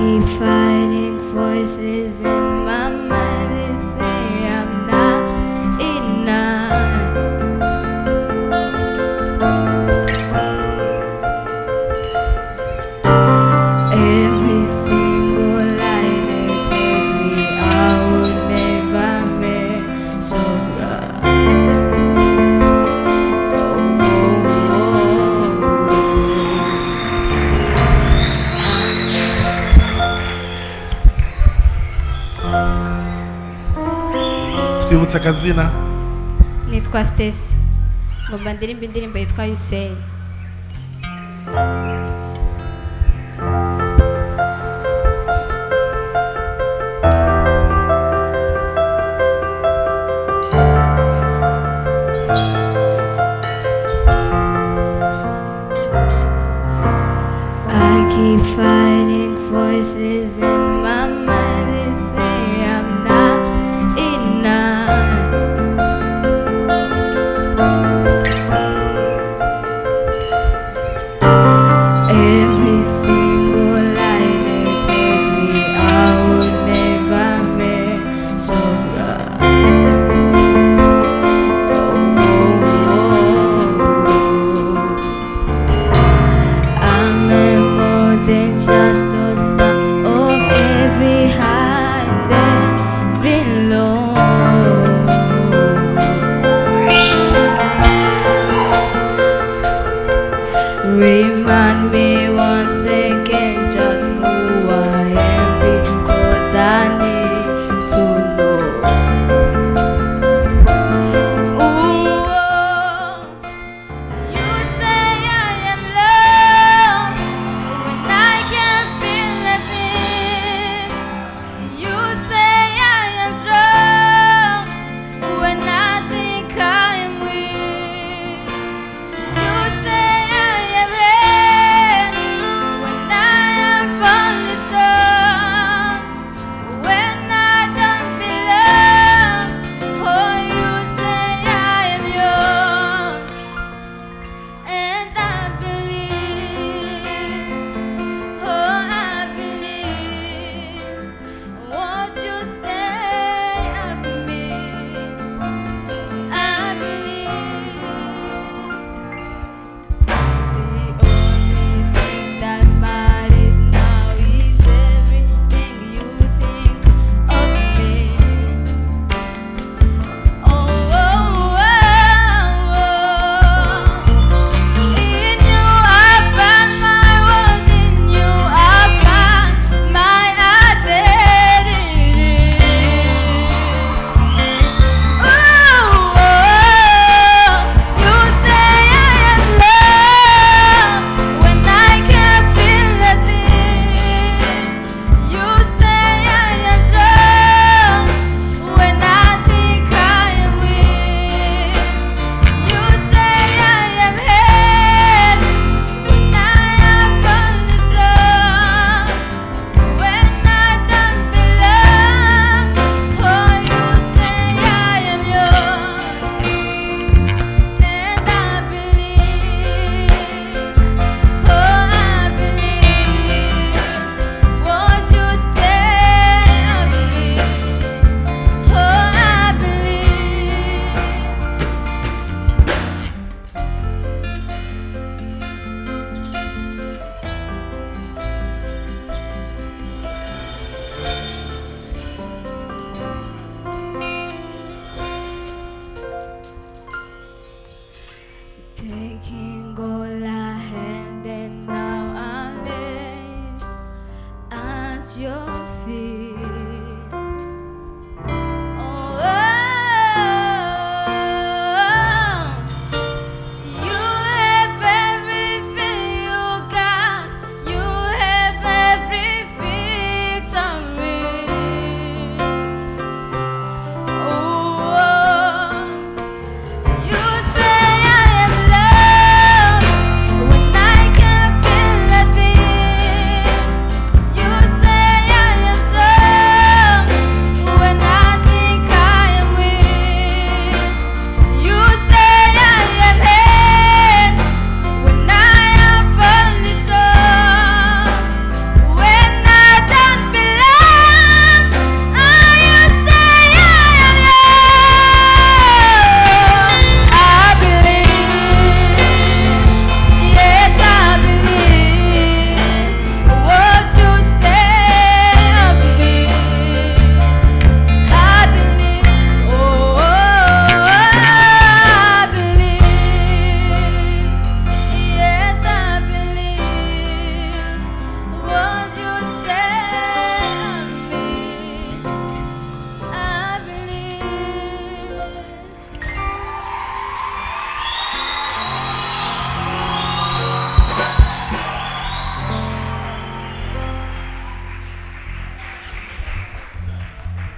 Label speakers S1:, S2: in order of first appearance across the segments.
S1: keep fighting voices in my mind that say I'm not enough. Every single lie they gave me, I would never measure up.
S2: Twibutse akazina.
S1: Nitwa Stacy, ngomba ndirimba indirimbo yitwa You Say. I keep fighting voices in my mind that say I'm not enough. Every single lie they gave me, I would never measure up. I'm more than just a sum of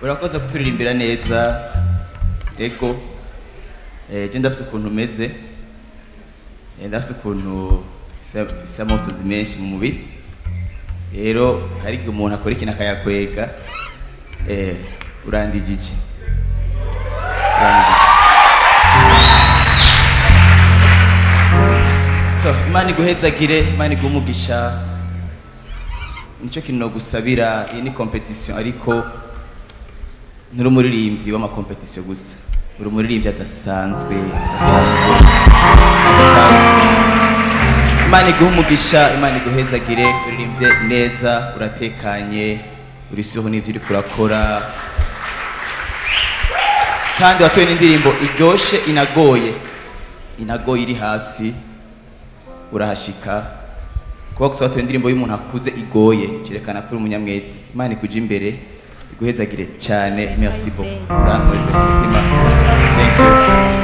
S3: urakoze kuturirimbira neza ego je ndafise ukuntu meze ndafise ukuntu fise amosozi menshi mu mubiri rero hari igihe umuntu akora ikintu akayakwega urandijije so Imana iguhezagire Imana igumugisha nico kintu no gusabira iyi ni competition ariko nturi umuririmbyi w'amakompetisiyo gusa uri umuririmbyi adasanzwe Imana iguhe umugisha Imana iguhezagire uririmbye neza uratekanye urisuho n'ivyo uriko urakora kandi watoye n'indirimbo iryoshe inagoye iri hasi urahashika kuba gusa watoye indirimbo y'umuntu akuze igoye cerekana ko uri umunyamwete Imana ikuje imbere iguhezagire cyane merci beaucoup urakoze ku mutima thank you